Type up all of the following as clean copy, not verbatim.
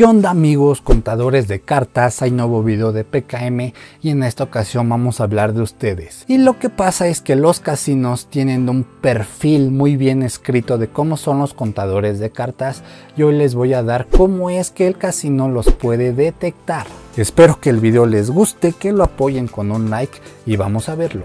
¿Qué onda amigos contadores de cartas? Hay nuevo video de PKM y en esta ocasión vamos a hablar de ustedes. Y lo que pasa es que los casinos tienen un perfil muy bien escrito de cómo son los contadores de cartas y hoy les voy a dar cómo es que el casino los puede detectar. Espero que el video les guste, que lo apoyen con un like y vamos a verlo.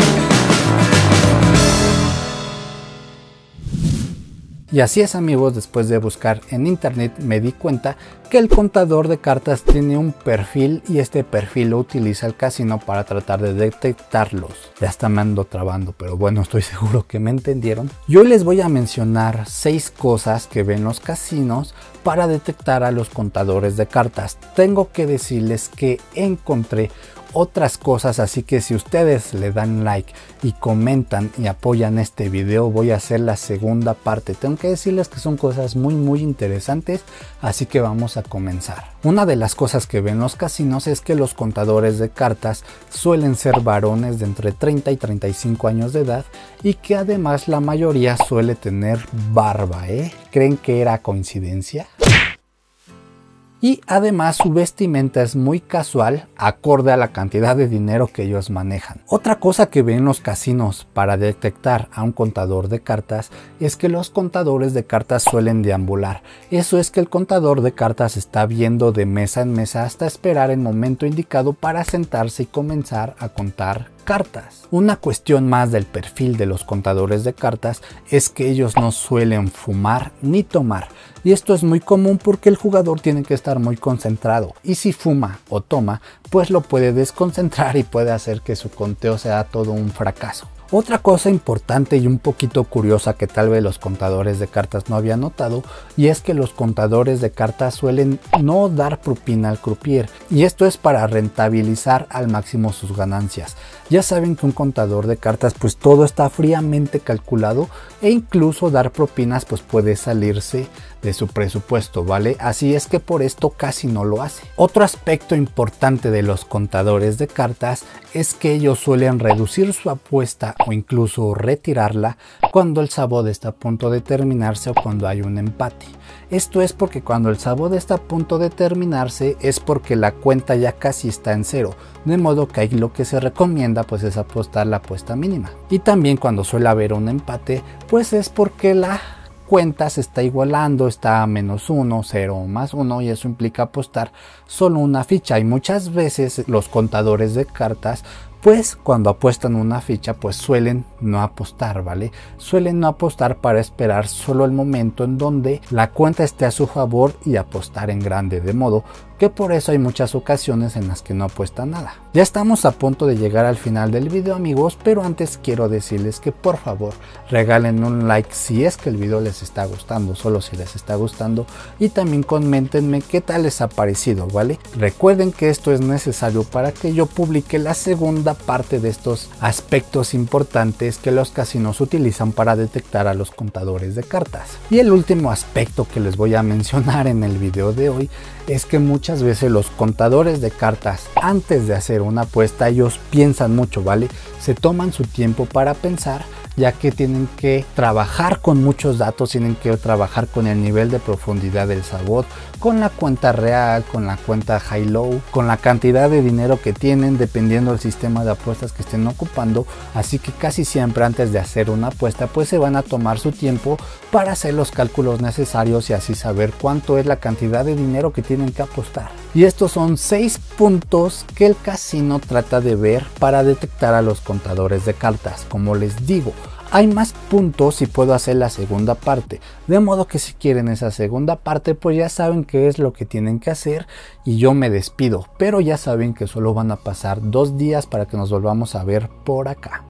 Y así es amigos, después de buscar en internet me di cuenta que el contador de cartas tiene un perfil y este perfil lo utiliza el casino para tratar de detectarlos. Ya está me ando trabando, pero bueno, estoy seguro que me entendieron. Yo les voy a mencionar 6 cosas que ven los casinos para detectar a los contadores de cartas. Tengo que decirles que encontré otras cosas, así que si ustedes le dan like y comentan y apoyan este video, voy a hacer la segunda parte. Tengo que decirles que son cosas muy interesantes, así que vamos a comenzar. Una de las cosas que ven los casinos es que los contadores de cartas suelen ser varones de entre 30 y 35 años de edad y que además la mayoría suele tener barba, ¿Creen que era coincidencia? Y además su vestimenta es muy casual, acorde a la cantidad de dinero que ellos manejan. Otra cosa que ven los casinos para detectar a un contador de cartas es que los contadores de cartas suelen deambular. Eso es que el contador de cartas está viendo de mesa en mesa hasta esperar el momento indicado para sentarse y comenzar a contar cartas. Una cuestión más del perfil de los contadores de cartas es que ellos no suelen fumar ni tomar. Y esto es muy común porque el jugador tiene que estar muy concentrado y si fuma o toma, pues lo puede desconcentrar y puede hacer que su conteo sea todo un fracaso. Otra cosa importante y un poquito curiosa que tal vez los contadores de cartas no habían notado y es que los contadores de cartas suelen no dar propina al croupier y esto es para rentabilizar al máximo sus ganancias. Ya saben que un contador de cartas pues todo está fríamente calculado e incluso dar propinas pues puede salirse de su presupuesto, ¿vale? Así es que por esto casi no lo hace. Otro aspecto importante de los contadores de cartas es que ellos suelen reducir su apuesta o incluso retirarla cuando el sabod está a punto de terminarse o cuando hay un empate. Esto es porque cuando el sabod está a punto de terminarse es porque la cuenta ya casi está en cero, de modo que ahí lo que se recomienda pues es apostar la apuesta mínima. Y también cuando suele haber un empate pues es porque la cuenta se está igualando, está a -1, 0 o +1 y eso implica apostar solo una ficha y muchas veces los contadores de cartas pues cuando apuestan una ficha pues suelen no apostar, ¿vale? Suelen no apostar para esperar solo el momento en donde la cuenta esté a su favor y apostar en grande, de modo que por eso hay muchas ocasiones en las que no apuestan nada. Ya estamos a punto de llegar al final del video amigos, pero antes quiero decirles que por favor regalen un like si es que el video les está gustando, solo si les está gustando, y también coméntenme qué tal les ha parecido, ¿vale? Recuerden que esto es necesario para que yo publique la segunda parte de estos aspectos importantes que los casinos utilizan para detectar a los contadores de cartas. Y el último aspecto que les voy a mencionar en el video de hoy es que muchas veces los contadores de cartas antes de hacer una apuesta ellos piensan mucho, ¿vale? Se toman su tiempo para pensar, ya que tienen que trabajar con muchos datos, tienen que trabajar con el nivel de profundidad del sabot, con la cuenta real, con la cuenta high-low, con la cantidad de dinero que tienen dependiendo del sistema de apuestas que estén ocupando, así que casi siempre antes de hacer una apuesta pues se van a tomar su tiempo para hacer los cálculos necesarios y así saber cuánto es la cantidad de dinero que tienen que apostar. Y estos son 6 puntos que el casino trata de ver para detectar a los contadores de cartas. Como les digo, hay más puntos y puedo hacer la segunda parte, de modo que si quieren esa segunda parte pues ya saben qué es lo que tienen que hacer y yo me despido, pero ya saben que solo van a pasar 2 días para que nos volvamos a ver por acá.